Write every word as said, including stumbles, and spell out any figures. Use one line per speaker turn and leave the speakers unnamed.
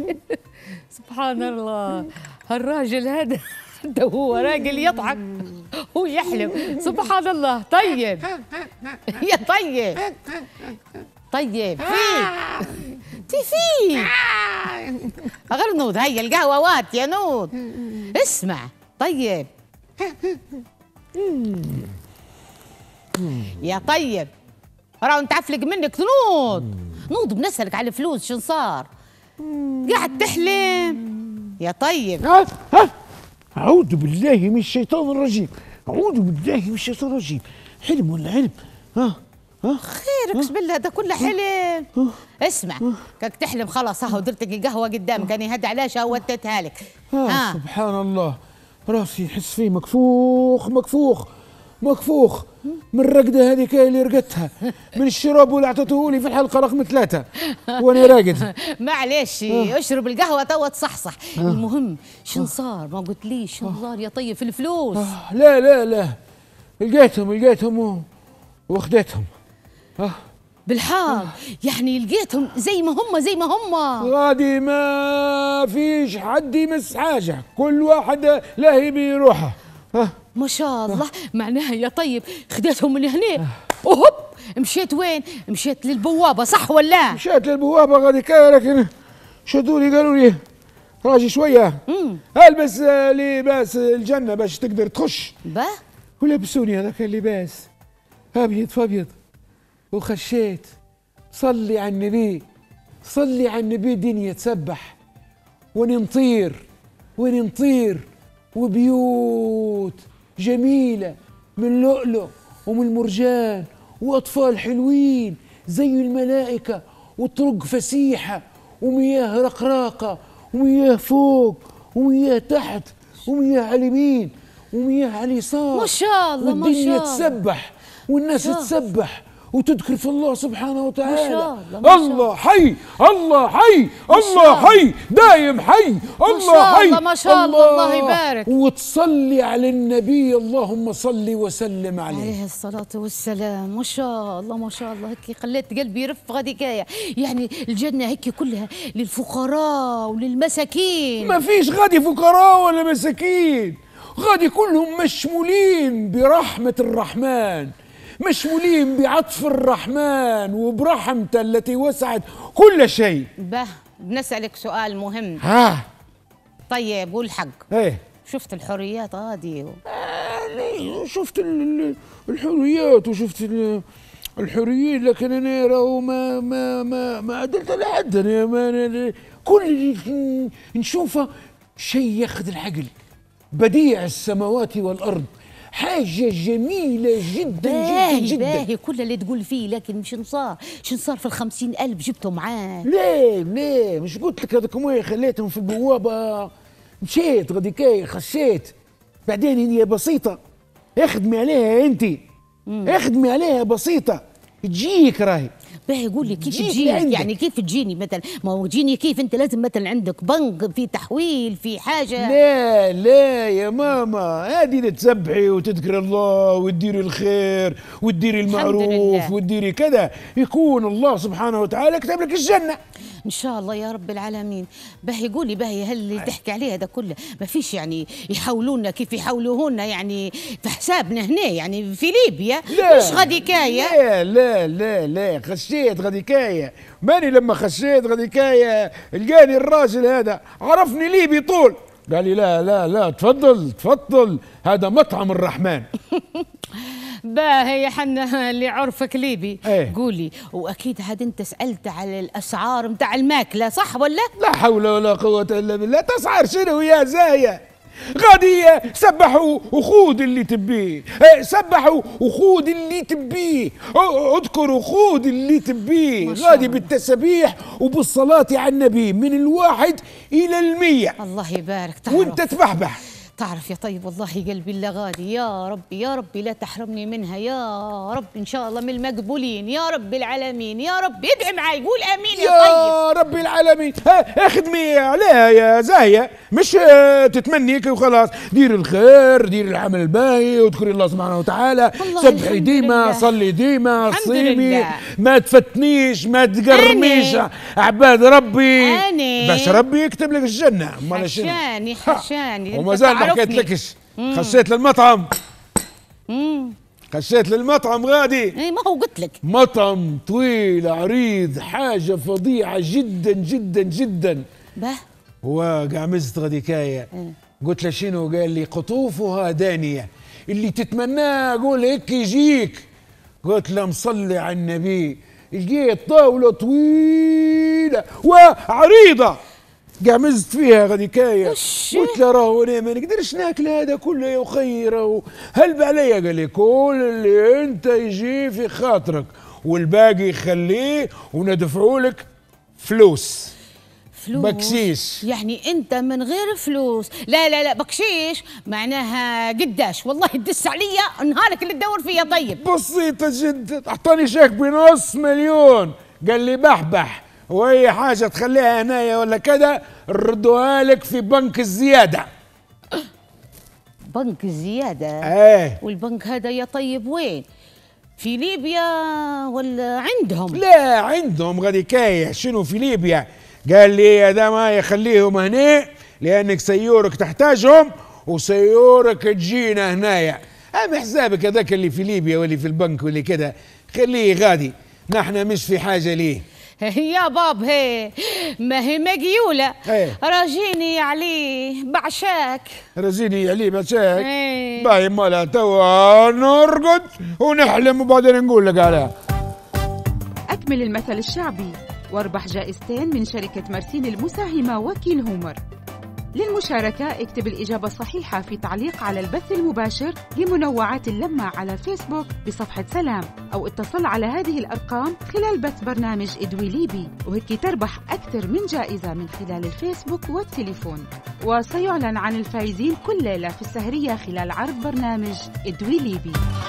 سبحان الله، هالراجل هذا ده هو راجل يضحك ويحلم. سبحان الله. طيب يا طيب طيب في في في غير نود، هيا القهوة وات يا نود. اسمع طيب يا طيب، راهو نتعفلق منك نود. نود بنسألك على الفلوس شن صار؟ قاعد تحلم يا طيب.
ها ها أعوذ بالله من الشيطان الرجيم، أعوذ بالله من الشيطان الرجيم. حلم ولا علم؟ ها ها
خيرك بسم الله، ده كله حلم. اسمع كاك تحلم خلاص، اهو درتك القهوه قدامك، انا هدي علاش وديتها لك.
ها سبحان الله، راسي نحس فيه مكفوخ مكفوخ مكفوخ من الرقده هذيك اللي رقدتها، من الشراب اللي اعطيته لي في الحلقه رقم ثلاثه وانا راقد.
معلش اشرب القهوه توا تصحصح. المهم شن صار؟ ما قلت ليش شن صار يا طيب في الفلوس؟
لا لا لا لقيتهم لقيتهم واخدتهم.
بالحق يعني لقيتهم زي ما هم زي ما هم؟
غادي ما فيش حد يمس حاجه، كل واحد لاهي بروحه.
ما شاء الله. معناها يا طيب خديتهم من هنا وهوب مشيت وين؟ مشيت للبوابه صح ولا؟
مشيت للبوابه غادي كا، لكن شدوا لي قالوا لي راجي شويه البس لباس الجنه باش تقدر تخش.
با
ولبسوني هذاك اللباس ابيض فابيض وخشيت. صلي على النبي صلي على النبي، دنيا تسبح ونطير ونطير، وبيوت جميلة من لؤلؤ ومن مرجان، وأطفال حلوين زي الملائكة، وطرق فسيحة ومياه رقراقة ومياه فوق ومياه تحت ومياه على اليمين ومياه على اليسار.
ما شاء الله ما شاء الله.
والدنيا تسبح والناس تسبح وتذكر في الله سبحانه وتعالى.
ما شاء الله ما شاء
الله حي الله حي الله حي دايم حي الله حي
ما شاء الله الله يبارك.
وتصلي على النبي اللهم صل وسلم عليه
عليه الصلاة والسلام. ما شاء الله ما شاء الله. هيك خليت قلبي يرف غادي، يعني الجنة هيك كلها للفقراء وللمساكين.
ما فيش غادي فقراء ولا مساكين، غادي كلهم مشمولين برحمة الرحمن، مشمولين بعطف الرحمن وبرحمته التي وسعت كل شيء.
به بنسألك سؤال مهم.
ها
طيب قول الحق.
ايه
شفت الحريات هذه؟
آه شفت الحريات وشفت الحريين، لكن انا راهو ما ما ما ما عدلت على حد. انا ما كل اللي نشوفه شيء ياخذ العقل، بديع السماوات والارض، حاجة جميلة جدا
باهي
جدا جدا.
باهي كل اللي تقول فيه، لكن شن صار؟ شن صار في الخمسين ألف جبته معاه؟
ليه ليه مش قلت لك هذاك وين خليتهم في البوابة؟ مشيت غادي كاي خشيت، بعدين هي بسيطة اخدمي عليها انت، اخدمي عليها بسيطة تجيك راهي.
باهي يقول لي كيف تجيني؟ يعني كيف تجيني مثلا؟ ما هو تجيني كيف؟ انت لازم مثلا عندك بنك في تحويل في حاجه.
لا لا يا ماما، هذه اللي تسبحي وتذكر الله وتديري الخير وتديري المعروف وتديري كذا، يكون الله سبحانه وتعالى كتب لك الجنه
ان شاء الله يا رب العالمين. باهي قولي باهي، هل اللي تحكي عليه هذا كله ما فيش يعني يحاولونا كيف يحاولوهن يعني في حسابنا هنا يعني في ليبيا؟
لا
مش غادي كايه.
لا لا لا لا خشيت غادي كايه، ماني لما خشيت غادي كايه لقاني الراجل هذا عرفني ليبي طول، قال لي لا لا لا تفضل تفضل هذا مطعم الرحمن.
باهي يا حنا اللي عرفك ليبي.
ايه؟
قولي، واكيد هاد انت سالت على الاسعار نتاع الماكله صح ولا؟
لا حول ولا قوه الا بالله. تسعر شنو يا زايه؟ غادي سبحوا وخود اللي تبيه، سبحوا وخود اللي تبيه، اذكر وخود اللي تبيه، غادي بالتسبيح وبالصلاه على النبي من الواحد الى المية.
الله يبارك. تعرف
وانت تبحبح.
تعرف يا طيب والله قلبي اللي غادي، يا ربي يا ربي لا تحرمني منها يا رب، ان شاء الله من المقبولين يا رب العالمين. يا رب ادعي معي قول امين يا, يا طيب
يا رب العالمين. العالمين. ها اخدمي عليها يا زاهيه، مش آه، تتمنيك وخلاص. دير الخير، دير العمل الباهي، واذكري الله سبحانه وتعالى، سبحي ديما، صلي ديما، صيمي، ما تفتنيش، ما تقرميش عباد ربي،
أني.
باش ربي يكتب لك الجنه.
حشاني حشاني
وما زال ما حكيتلكش، خشيت للمطعم.
امم
خشيت للمطعم غادي.
اي ما هو قلت لك
مطعم طويل عريض، حاجه فظيعه جدا جدا جدا.
به
وقعمزت غديكايه، قلت له شنو؟ قال لي قطوفها دانيه، اللي تتمناه قول هيك يجيك. قلت له مصلي على النبي، لقيت طاوله طويله وعريضه قعمزت فيها غديكايه. قلت له راهو انا ما نقدرش ناكل هذا كله يا اخي، راهو هلب عليا. قال لي كل اللي انت يجي في خاطرك والباقي خليه وندفعوا لك فلوس.
فلوس
بكشيش.
يعني انت من غير فلوس؟ لا لا لا بكشيش معناها قداش؟ والله تدس عليا نهارك اللي تدور فيها. طيب
بسيطه جدا، اعطاني شيك بنص مليون، قال لي بحبح واي حاجه تخليها هنايا ولا كذا نردوها لك في بنك الزياده.
بنك الزياده؟
ايه.
والبنك هذا يا طيب وين؟ في ليبيا ولا عندهم؟
لا عندهم غديكايه. شنو في ليبيا؟ قال لي هذا ما يخليهم هنا لانك سيورك تحتاجهم وسيورك تجينا هنايا. اهم حسابك هذاك اللي في ليبيا واللي في البنك واللي كذا خليه غادي، نحن مش في حاجه ليه.
يا باب هي ما هي مقيولة.
ايه.
راجيني عليه بعشاك.
رزيني عليه بعشاك.
ايه.
باي مالها توا نرقد ونحلم وبعدين نقول لك عليها.
أكمل المثل الشعبي واربح جائزتين من شركة مرسين المساهمة وكيل هومر. للمشاركة اكتب الإجابة الصحيحة في تعليق على البث المباشر لمنوعات اللمة على فيسبوك بصفحة سلام، أو اتصل على هذه الأرقام خلال بث برنامج إدوي ليبي، وهيك تربح أكثر من جائزة من خلال الفيسبوك والتليفون. وسيعلن عن الفائزين كل ليلة في السهرية خلال عرض برنامج إدوي ليبي.